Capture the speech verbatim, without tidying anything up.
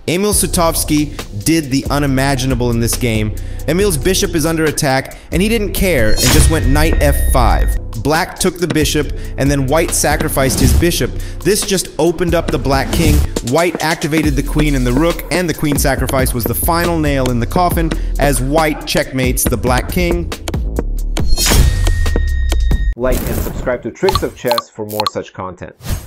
Emil Sutovsky did the unimaginable in this game. Emil's bishop is under attack, and he didn't care and just went knight f five. Black took the bishop, and then white sacrificed his bishop. This just opened up the black king. White activated the queen and the rook, and the queen sacrifice was the final nail in the coffin as white checkmates the black king. Like and subscribe to Tricks of Chess for more such content.